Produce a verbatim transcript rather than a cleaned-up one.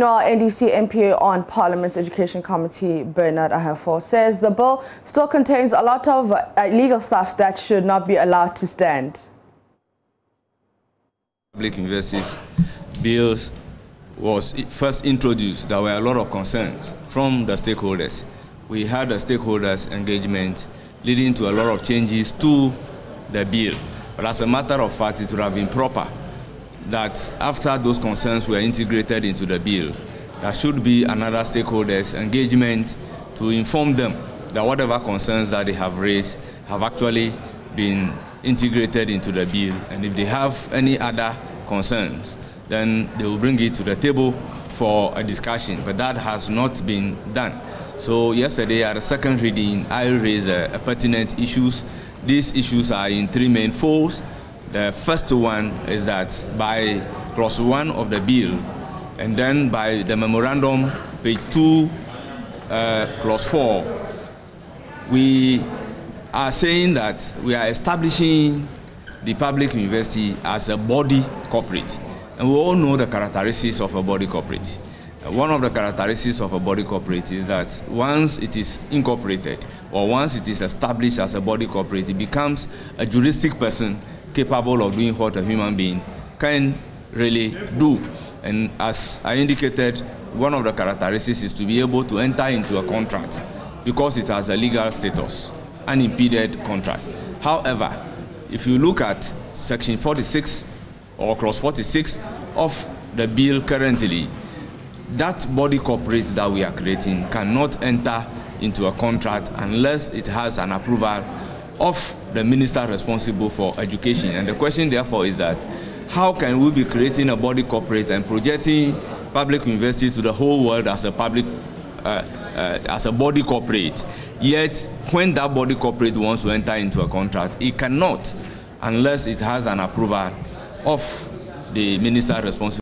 Meanwhile, N D C M P on Parliament's Education Committee, Bernard Ahafo, says the bill still contains a lot of uh, legal stuff that should not be allowed to stand. Public universities bills was first introduced, there were a lot of concerns from the stakeholders. We had the stakeholders' engagement leading to a lot of changes to the bill. But as a matter of fact, it would have been proper that after those concerns were integrated into the bill, there should be another stakeholders' engagement to inform them that whatever concerns that they have raised have actually been integrated into the bill. And if they have any other concerns, then they will bring it to the table for a discussion. But that has not been done. So yesterday at the second reading, I raised uh, pertinent issues. These issues are in three main folds. The first one is that by clause one of the bill, and then by the memorandum, page two, uh, clause four, we are saying that we are establishing the public university as a body corporate. And we all know the characteristics of a body corporate. Uh, one of the characteristics of a body corporate is that once it is incorporated, or once it is established as a body corporate, it becomes a juristic person capable of doing what a human being can really do. And as I indicated, one of the characteristics is to be able to enter into a contract because it has a legal status, unimpeded contract. However, if you look at section forty-six or clause forty-six of the bill currently, that body corporate that we are creating cannot enter into a contract unless it has an approval of the minister responsible for education. And the question therefore is that how can we be creating a body corporate and projecting public university to the whole world as a public uh, uh, as a body corporate, yet when that body corporate wants to enter into a contract, it cannot unless it has an approval of the minister responsible